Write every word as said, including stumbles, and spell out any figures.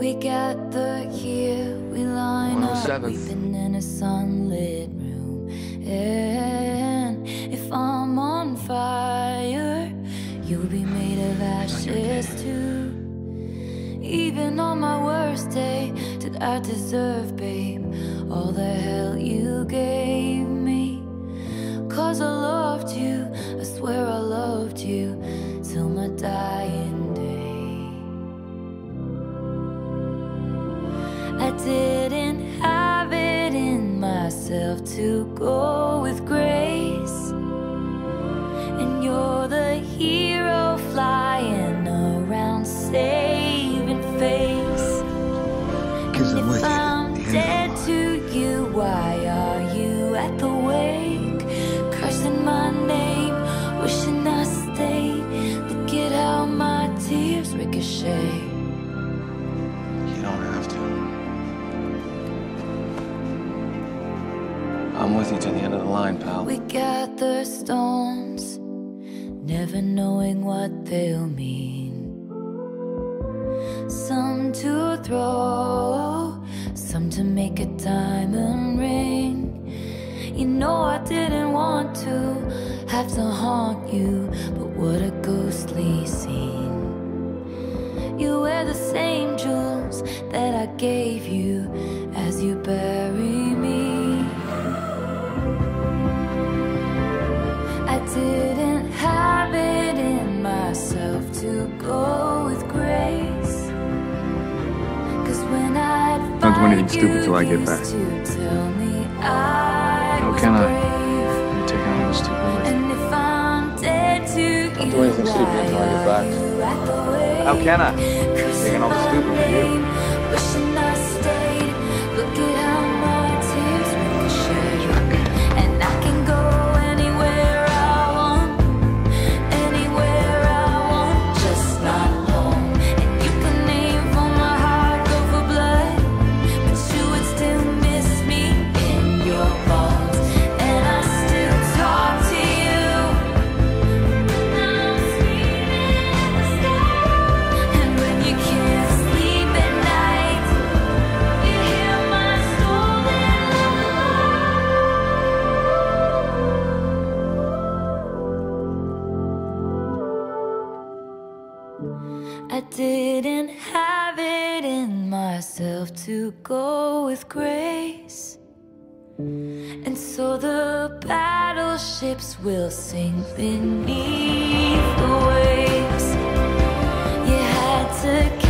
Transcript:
We gather here, we line up, we've been in a sunlit room. And if I'm on fire, you'll be made of ashes too. Even on my worst day, did I deserve, babe, all the hell you gave me? Cause I loved you, I swear I loved you, till my dying day. I didn't have it in myself to go with grace, and you're the hero flying around saving face. And if I'm dead to you, why are you at the wake, cursing my name, wishing I stayed? Look at how my tears ricochet. You don't have to. I'm with you to the end of the line, pal. We gather stones, never knowing what they'll mean. Some to throw, some to make a diamond ring. You know I didn't want to have to haunt you, but what a ghostly scene. You wear the same jewels that I gave you as you bury me. I didn't have it in myself to go with grace, cause when I'd Don't do anything stupid till I get back. How can I? You're taking all this stupid with you. And if I'm dead to you, Don't do anything stupid until I get back. How can I? I'm taking all the stupid with you. Wishing I stayed. Look at how my tears ricochet. And I can go anywhere I want, anywhere I want, just not home. And you can aim for my heart, go for blood, but you would still miss me in your bones. And I still talk to you. I'm sleeping in the sky. And when you can't sleep at night, you hear my stolen lullaby. I didn't have it in myself to go with grace, and so the battleships will sink beneath the waves. You had to